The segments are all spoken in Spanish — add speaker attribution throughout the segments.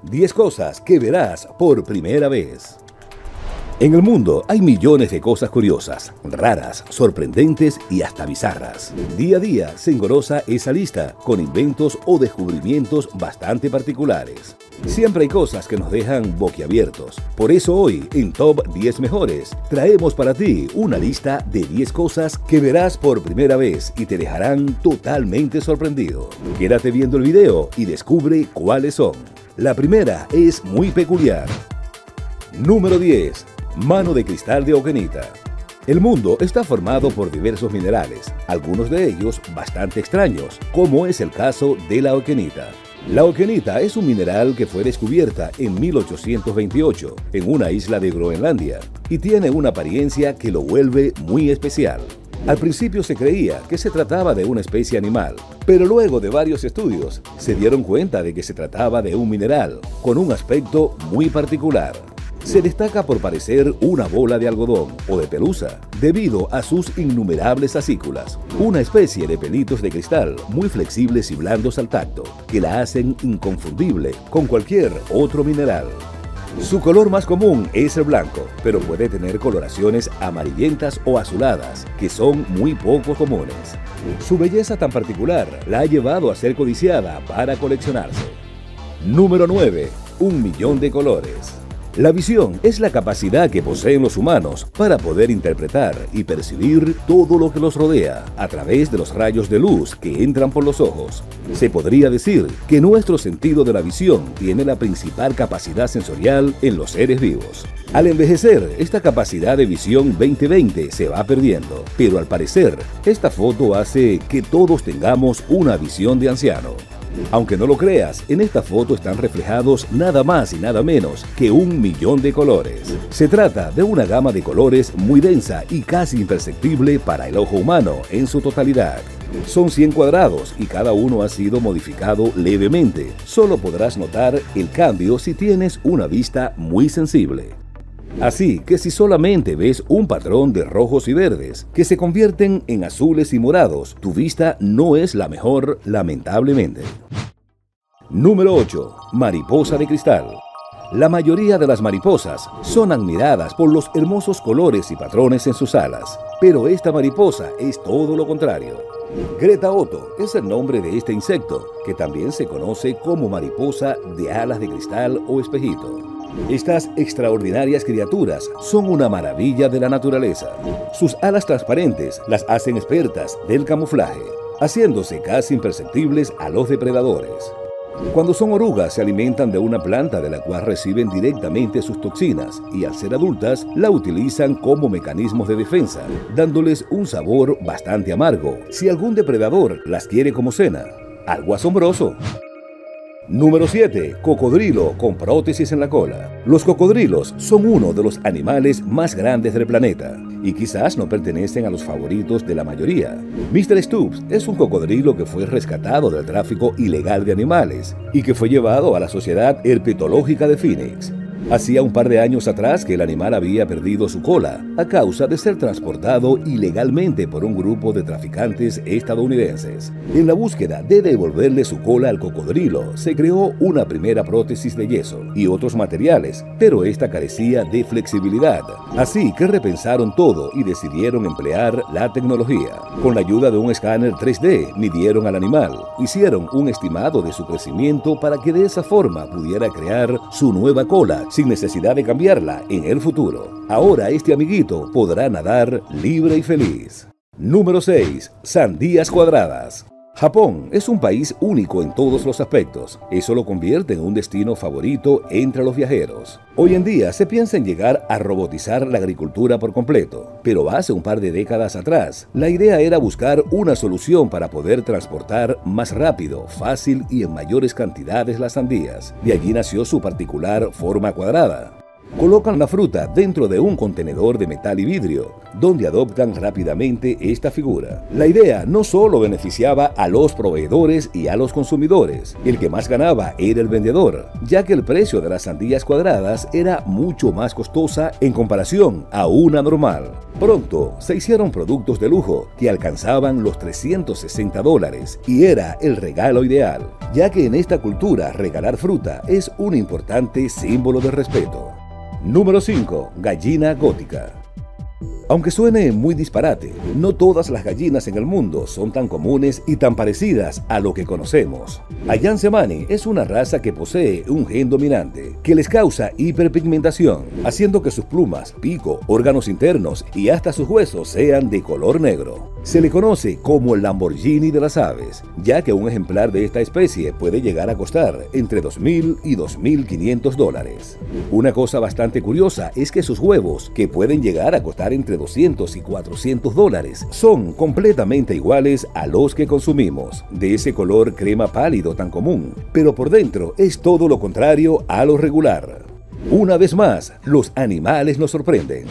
Speaker 1: 10 cosas que verás por primera vez. En el mundo hay millones de cosas curiosas, raras, sorprendentes y hasta bizarras. Día a día se engrosa esa lista con inventos o descubrimientos bastante particulares. Siempre hay cosas que nos dejan boquiabiertos. Por eso hoy, en Top 10 Mejores, traemos para ti una lista de 10 cosas que verás por primera vez y te dejarán totalmente sorprendido. Quédate viendo el video y descubre cuáles son. La primera es muy peculiar. Número 10. Mano de cristal de auquenita. El mundo está formado por diversos minerales, algunos de ellos bastante extraños, como es el caso de la auquenita. La auquenita es un mineral que fue descubierta en 1828 en una isla de Groenlandia y tiene una apariencia que lo vuelve muy especial. Al principio se creía que se trataba de una especie animal, pero luego de varios estudios se dieron cuenta de que se trataba de un mineral con un aspecto muy particular. Se destaca por parecer una bola de algodón o de pelusa, debido a sus innumerables acículas, una especie de pelitos de cristal muy flexibles y blandos al tacto, que la hacen inconfundible con cualquier otro mineral. Su color más común es el blanco, pero puede tener coloraciones amarillentas o azuladas, que son muy poco comunes. Su belleza tan particular la ha llevado a ser codiciada para coleccionarse. Número 9. 1.000.000 de colores. La visión es la capacidad que poseen los humanos para poder interpretar y percibir todo lo que los rodea a través de los rayos de luz que entran por los ojos. Se podría decir que nuestro sentido de la visión tiene la principal capacidad sensorial en los seres vivos. Al envejecer, esta capacidad de visión 20/20 se va perdiendo, pero al parecer, esta foto hace que todos tengamos una visión de anciano. Aunque no lo creas, en esta foto están reflejados nada más y nada menos que 1.000.000 de colores. Se trata de una gama de colores muy densa y casi imperceptible para el ojo humano en su totalidad. Son 100 cuadrados y cada uno ha sido modificado levemente. Solo podrás notar el cambio si tienes una vista muy sensible. Así que si solamente ves un patrón de rojos y verdes que se convierten en azules y morados, tu vista no es la mejor, lamentablemente. Número 8. Mariposa de cristal. La mayoría de las mariposas son admiradas por los hermosos colores y patrones en sus alas, pero esta mariposa es todo lo contrario. Greta Otto es el nombre de este insecto, que también se conoce como mariposa de alas de cristal o espejito. Estas extraordinarias criaturas son una maravilla de la naturaleza. Sus alas transparentes las hacen expertas del camuflaje, haciéndose casi imperceptibles a los depredadores. Cuando son orugas se alimentan de una planta de la cual reciben directamente sus toxinas y al ser adultas la utilizan como mecanismos de defensa, dándoles un sabor bastante amargo si algún depredador las quiere como cena. Algo asombroso. Número 7. Cocodrilo con prótesis en la cola. Los cocodrilos son uno de los animales más grandes del planeta y quizás no pertenecen a los favoritos de la mayoría. Mr. Stubbs es un cocodrilo que fue rescatado del tráfico ilegal de animales y que fue llevado a la Sociedad Herpetológica de Phoenix. Hacía un par de años atrás que el animal había perdido su cola a causa de ser transportado ilegalmente por un grupo de traficantes estadounidenses. En la búsqueda de devolverle su cola al cocodrilo, se creó una primera prótesis de yeso y otros materiales, pero esta carecía de flexibilidad. Así que repensaron todo y decidieron emplear la tecnología. Con la ayuda de un escáner 3D, midieron al animal, hicieron un estimado de su crecimiento para que de esa forma pudiera crear su nueva cola sin necesidad de cambiarla en el futuro. Ahora este amiguito podrá nadar libre y feliz. Número 6. Sandías cuadradas. Japón es un país único en todos los aspectos. Eso lo convierte en un destino favorito entre los viajeros. Hoy en día se piensa en llegar a robotizar la agricultura por completo, pero hace un par de décadas atrás, la idea era buscar una solución para poder transportar más rápido, fácil y en mayores cantidades las sandías. De allí nació su particular forma cuadrada. Colocan la fruta dentro de un contenedor de metal y vidrio, donde adoptan rápidamente esta figura. La idea no solo beneficiaba a los proveedores y a los consumidores, el que más ganaba era el vendedor, ya que el precio de las sandías cuadradas era mucho más costosa en comparación a una normal. Pronto se hicieron productos de lujo que alcanzaban los $360 y era el regalo ideal, ya que en esta cultura regalar fruta es un importante símbolo de respeto. Número 5. Gallina gótica. Aunque suene muy disparate, no todas las gallinas en el mundo son tan comunes y tan parecidas a lo que conocemos. Ayán Cemani es una raza que posee un gen dominante que les causa hiperpigmentación, haciendo que sus plumas, pico, órganos internos y hasta sus huesos sean de color negro. Se le conoce como el Lamborghini de las aves, ya que un ejemplar de esta especie puede llegar a costar entre $2.000 y $2.500. Una cosa bastante curiosa es que sus huevos, que pueden llegar a costar entre $200 y $400, son completamente iguales a los que consumimos, de ese color crema pálido tan común, pero por dentro es todo lo contrario a lo regular. Una vez más, los animales nos sorprenden.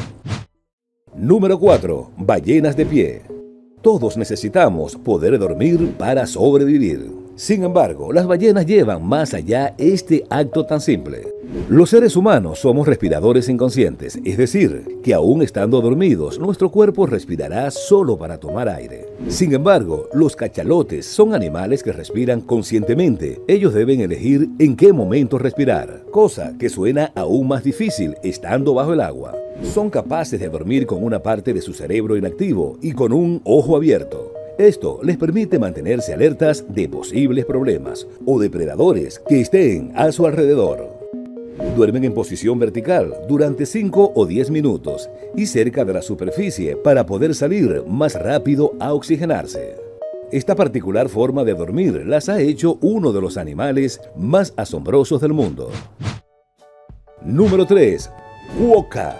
Speaker 1: Número 4. Ballenas de pie. Todos necesitamos poder dormir para sobrevivir. Sin embargo, las ballenas llevan más allá este acto tan simple. Los seres humanos somos respiradores inconscientes, es decir, que aún estando dormidos, nuestro cuerpo respirará solo para tomar aire. Sin embargo, los cachalotes son animales que respiran conscientemente. Ellos deben elegir en qué momento respirar, cosa que suena aún más difícil estando bajo el agua. Son capaces de dormir con una parte de su cerebro inactivo y con un ojo abierto. Esto les permite mantenerse alertas de posibles problemas o depredadores que estén a su alrededor. Duermen en posición vertical durante 5 o 10 minutos y cerca de la superficie para poder salir más rápido a oxigenarse. Esta particular forma de dormir las ha hecho uno de los animales más asombrosos del mundo. Número 3. Quokka.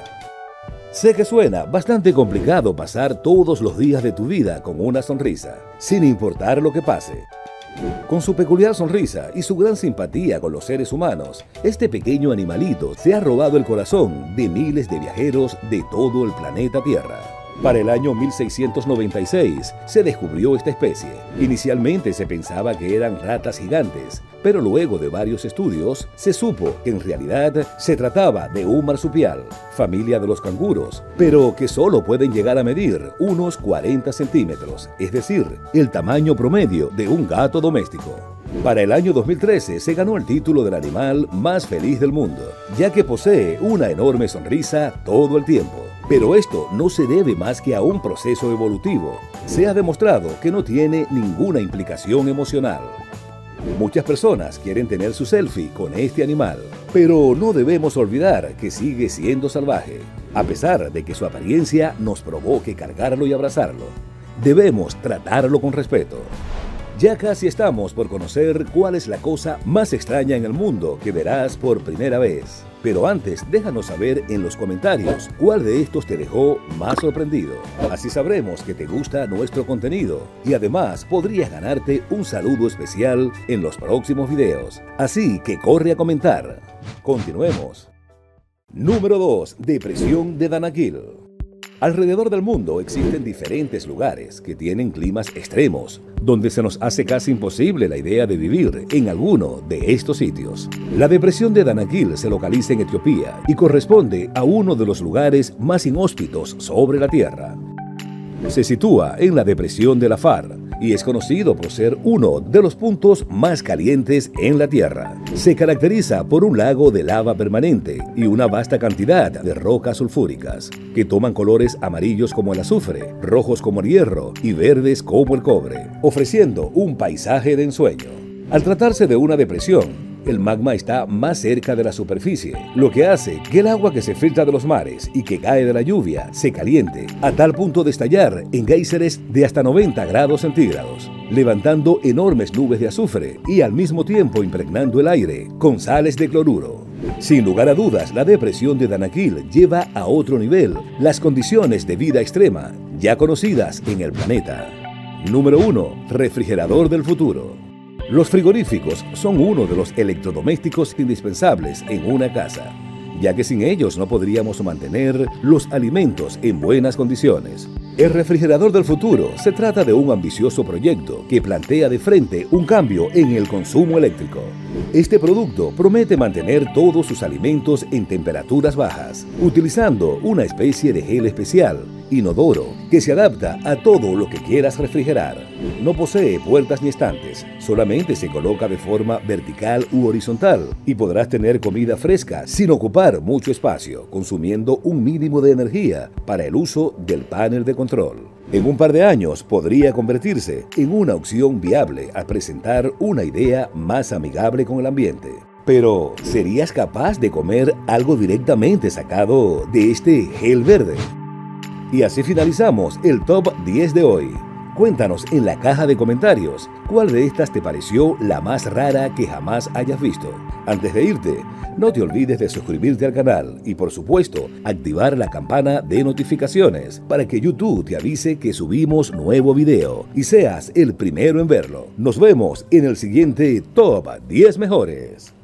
Speaker 1: Sé que suena bastante complicado pasar todos los días de tu vida con una sonrisa, sin importar lo que pase. Con su peculiar sonrisa y su gran simpatía con los seres humanos, este pequeño animalito se ha robado el corazón de miles de viajeros de todo el planeta Tierra. Para el año 1696 se descubrió esta especie. Inicialmente se pensaba que eran ratas gigantes, pero luego de varios estudios se supo que en realidad se trataba de un marsupial, familia de los canguros, pero que solo pueden llegar a medir unos 40 centímetros, es decir, el tamaño promedio de un gato doméstico. Para el año 2013 se ganó el título del animal más feliz del mundo, ya que posee una enorme sonrisa todo el tiempo. Pero esto no se debe más que a un proceso evolutivo. Se ha demostrado que no tiene ninguna implicación emocional. Muchas personas quieren tener su selfie con este animal, pero no debemos olvidar que sigue siendo salvaje, a pesar de que su apariencia nos provoque cargarlo y abrazarlo. Debemos tratarlo con respeto. Ya casi estamos por conocer cuál es la cosa más extraña en el mundo que verás por primera vez. Pero antes, déjanos saber en los comentarios cuál de estos te dejó más sorprendido. Así sabremos que te gusta nuestro contenido y además podrías ganarte un saludo especial en los próximos videos. Así que corre a comentar. Continuemos. Número 2. Depresión de Danakil. Alrededor del mundo existen diferentes lugares que tienen climas extremos, donde se nos hace casi imposible la idea de vivir en alguno de estos sitios. La depresión de Danakil se localiza en Etiopía y corresponde a uno de los lugares más inhóspitos sobre la Tierra. Se sitúa en la depresión de Afar y es conocido por ser uno de los puntos más calientes en la Tierra. Se caracteriza por un lago de lava permanente y una vasta cantidad de rocas sulfúricas, que toman colores amarillos como el azufre, rojos como el hierro y verdes como el cobre, ofreciendo un paisaje de ensueño. Al tratarse de una depresión, el magma está más cerca de la superficie, lo que hace que el agua que se filtra de los mares y que cae de la lluvia se caliente a tal punto de estallar en géiseres de hasta 90 grados centígrados, levantando enormes nubes de azufre y al mismo tiempo impregnando el aire con sales de cloruro. Sin lugar a dudas, la depresión de Danakil lleva a otro nivel las condiciones de vida extrema ya conocidas en el planeta. Número 1. Refrigerador del futuro. Los frigoríficos son uno de los electrodomésticos indispensables en una casa. ya que sin ellos no podríamos mantener los alimentos en buenas condiciones. El refrigerador del futuro se trata de un ambicioso proyecto que plantea de frente un cambio en el consumo eléctrico. Este producto promete mantener todos sus alimentos en temperaturas bajas, utilizando una especie de gel especial, inodoro, que se adapta a todo lo que quieras refrigerar. No posee puertas ni estantes, solamente se coloca de forma vertical u horizontal y podrás tener comida fresca sin ocupar mucho espacio, consumiendo un mínimo de energía para el uso del panel de control. En un par de años podría convertirse en una opción viable al presentar una idea más amigable con el ambiente. Pero, ¿serías capaz de comer algo directamente sacado de este gel verde? Y así finalizamos el Top 10 de hoy. Cuéntanos en la caja de comentarios cuál de estas te pareció la más rara que jamás hayas visto. Antes de irte, no te olvides de suscribirte al canal y por supuesto activar la campana de notificaciones para que YouTube te avise que subimos nuevo video y seas el primero en verlo. Nos vemos en el siguiente Top 10 Mejores.